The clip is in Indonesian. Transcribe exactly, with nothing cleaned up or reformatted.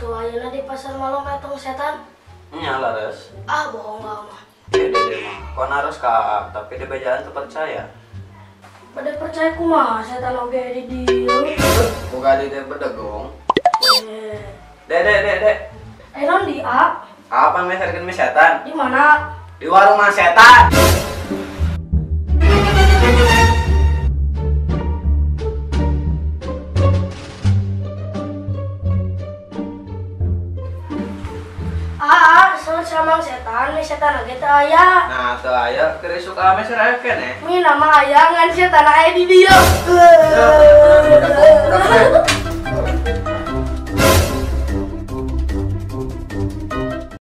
tuh ayeuna di pasar malam etong setan. Nya laras. Ah bohong lah mah. Beda deh mah. Kon harus ka tapi di bejaan tuh percaya. Pada percaya kumaha setan oge di dieu. Buka di teh bedegong. Eh, Dek dek dek dek. eh non di A. Apa meserkeun mie setan? Di mana? Di warung Mang Setan. Ah, soal sama setan, nih setan oge teu aya. Nah, teu aya keur suka ame seraya keneh. Mi nama aya ngan setan aya di dieu. Udah, udah, udah, udah.